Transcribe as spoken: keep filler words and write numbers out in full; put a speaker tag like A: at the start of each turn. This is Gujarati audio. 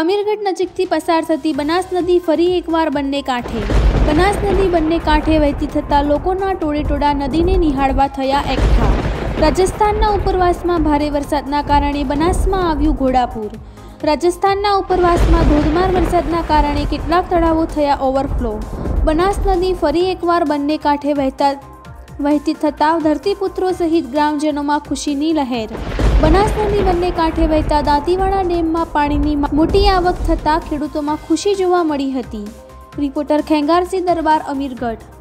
A: અમીરગઢ નજીકથી પસાર થતી બનાસ નદી ફરી એકવાર બંને કાંઠે। બનાસ નદી બંને કાંઠે વહેતી થતાં લોકોના ટોળેટોળા નદીને નિહાળવા થયા એકઠા। રાજસ્થાનના ઉપરવાસમાં ભારે વરસાદના કારણે બનાસમાં આવ્યું ઘોડાપૂર। રાજસ્થાનના ઉપરવાસમાં ધોધમાર વરસાદના કારણે કેટલાક તળાવો થયા ઓવરફ્લો। બનાસ નદી ફરી એકવાર બંને કાંઠે વહેતા વહેતી થતાં ધરતીપુત્રો સહિત ગ્રામજનોમાં ખુશીની લહેર। બનાસ નદી બંને કાંઠે વહેતા દાંતીવાડા ડેમમાં પાણીની મોટી આવક થતાં ખેડૂતોમાં ખુશી જોવા મળી હતી। રિપોર્ટર ખેંગારસિંહ દરબાર, અમીરગઢ।